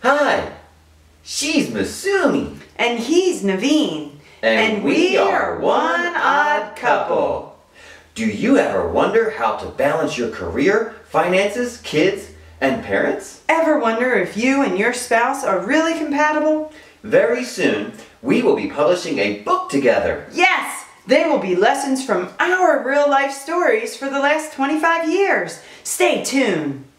Hi, she's Masumi. And he's Naveen. And we are one odd couple. Do you ever wonder how to balance your career, finances, kids, and parents? Ever wonder if you and your spouse are really compatible? Very soon, we will be publishing a book together. Yes! They will be lessons from our real-life stories for the last 25 years. Stay tuned.